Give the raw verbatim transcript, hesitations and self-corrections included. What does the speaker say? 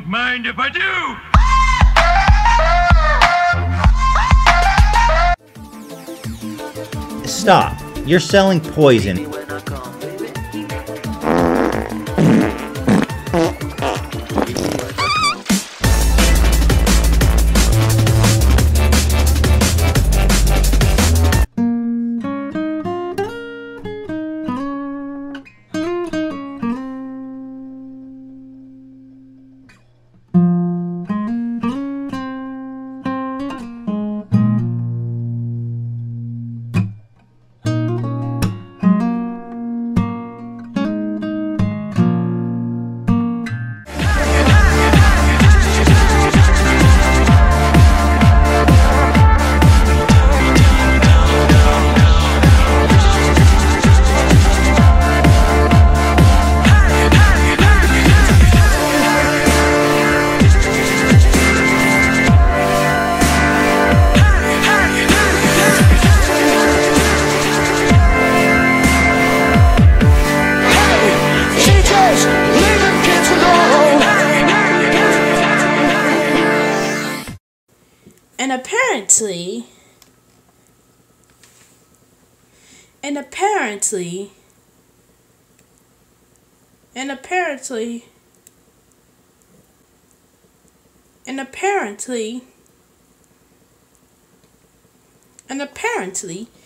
won't mind if I do! Stop. You're selling poison. And apparently, and apparently, and apparently, and apparently, and apparently,